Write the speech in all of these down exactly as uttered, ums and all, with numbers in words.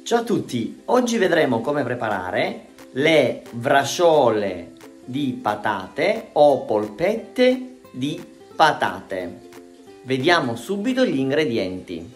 Ciao a tutti, oggi vedremo come preparare le bracciole di patate o polpette di patate. Vediamo subito gli ingredienti.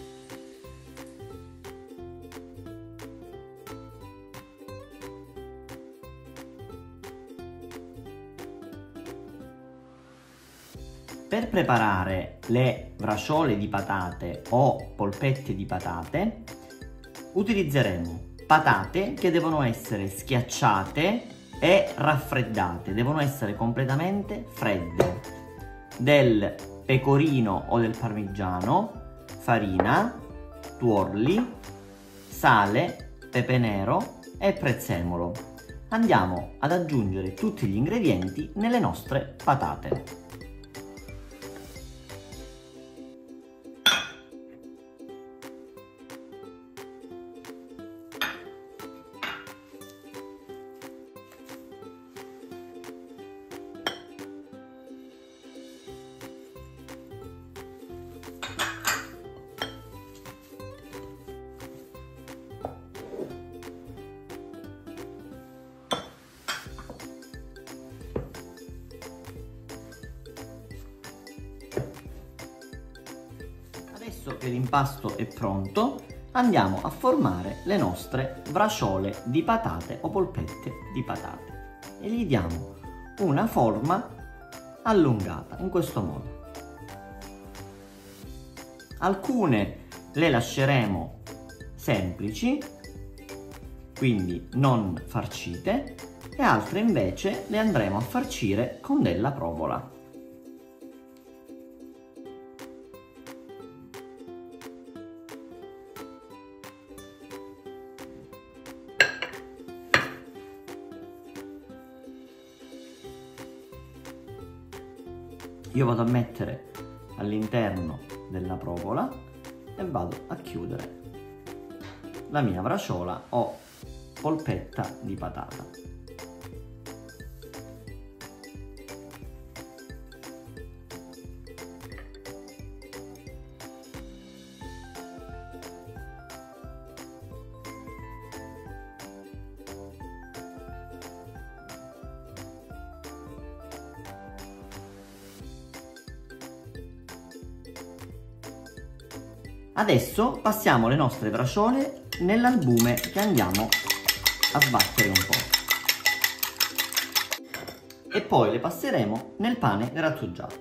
Per preparare le bracciole di patate o polpette di patate utilizzeremo patate che devono essere schiacciate e raffreddate, devono essere completamente fredde, del pecorino o del parmigiano, farina, tuorli, sale, pepe nero e prezzemolo. Andiamo ad aggiungere tutti gli ingredienti nelle nostre patate. Adesso che l'impasto è pronto, andiamo a formare le nostre bracciole di patate o polpette di patate e gli diamo una forma allungata in questo modo. Alcune le lasceremo semplici, quindi non farcite, e altre invece le andremo a farcire con della provola. Io vado a mettere all'interno della provola e vado a chiudere la mia braciola o polpetta di patata. Adesso passiamo le nostre bracciole nell'albume che andiamo a sbattere un po' e poi le passeremo nel pane grattugiato.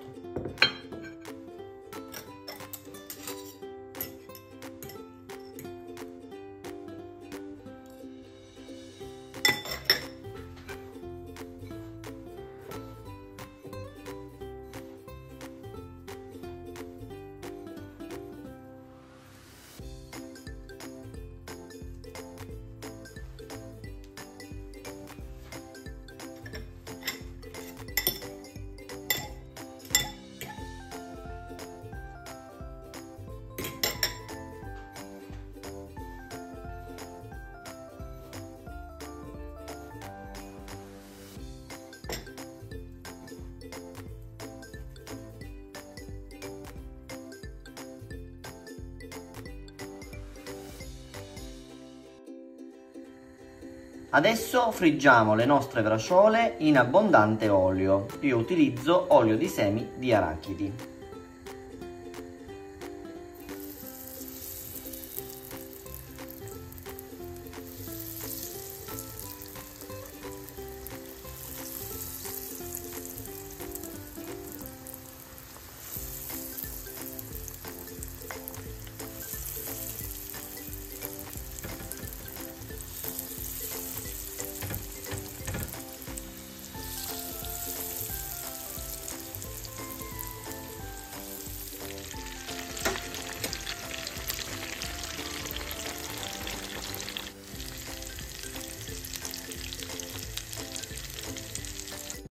Adesso friggiamo le nostre bracciole in abbondante olio. Io utilizzo olio di semi di arachidi.